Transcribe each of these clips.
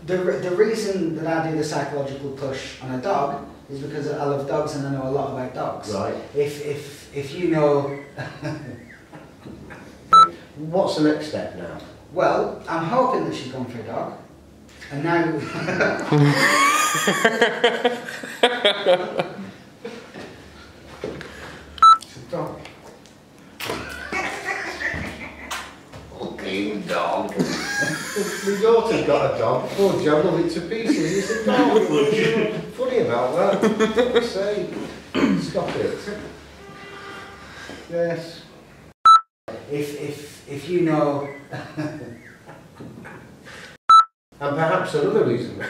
The reason that I do the psychological push on a dog is because I love dogs and I know a lot about dogs. Right. If you know... What's the next step now? Well, I'm hoping that she's gone for a dog. And now... It's a dog. Fucking dog. My daughter's got a dog. Poor John, love it to pieces. It's a dog. What's funny about that? For fuck's sake. Stop it. Yes. If you know... And perhaps another reason.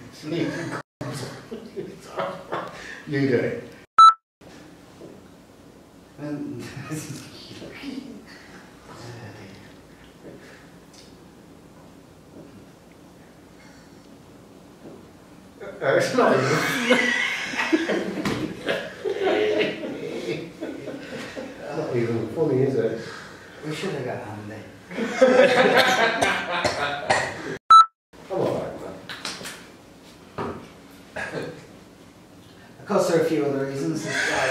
You do it. It's not even. Not even funny, is it? We should have got Andy. I'm alright, man. Of course, there are a few other reasons.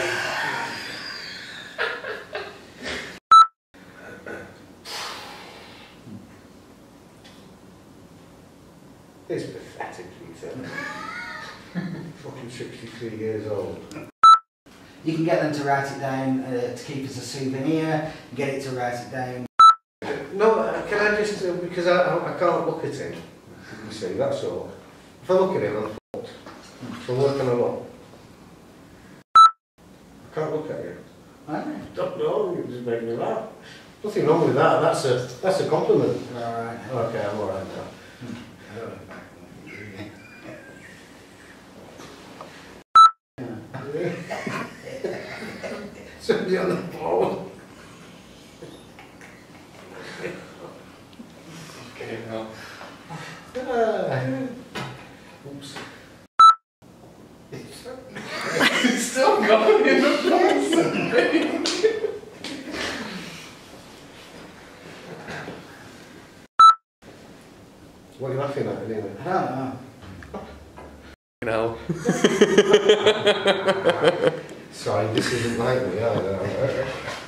It's pathetic, Lisa. Fucking 63 years old. You can get them to write it down to keep as a souvenir, get it to write it down. No, can I just, because I can't look at him, you see, that's all. If I look at him, I'm fucked. So what can I look? I can't look at you. I Don't know, you're just making me laugh. Nothing wrong with that, that's a compliment. Alright. Okay, I'm alright now. Somebody on the phone. Okay, now. Oops. It's still going in the place. What are you laughing at anyway? I don't know. No. Sorry, this isn't like me either.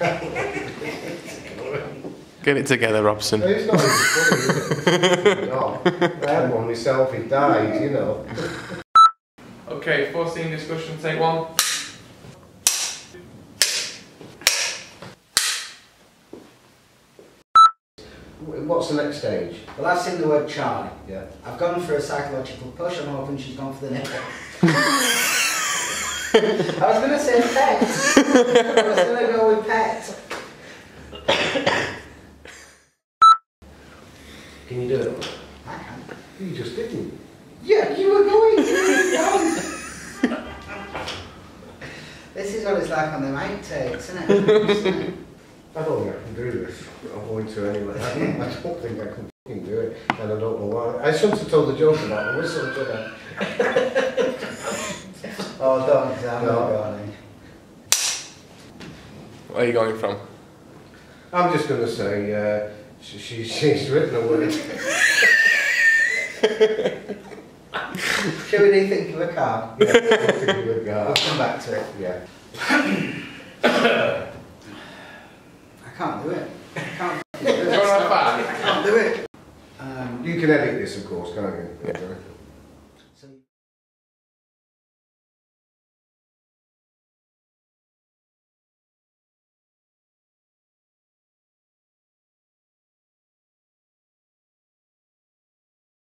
Get it together, Robson. It's not even funny, is it? No. I had one myself, he died, you know. Okay, 14 discussion, take one. What's the next stage? Well, I've seen the word Charlie. Yeah. I've gone for a psychological push. I'm hoping she's gone for the nipple. I was going to say pet. I was going to go with pet. Can you do it? I can. You just didn't. Yeah, you were going to. This is what it's like on the outtakes, isn't it? I don't think I can do this. I'm going to anyway. I don't think I can fucking do it, and I don't know why. I shouldn't have told the joke about the whistle, should I? Oh, don't, because I'm not going. Where are you going from? I'm just going to say she's written a word. Shall we think of a card? Yeah, think of a We'll come back to it. Yeah. I can't do it. I can't Go on, I can't do it. You can edit this, of course, can't you? Yeah.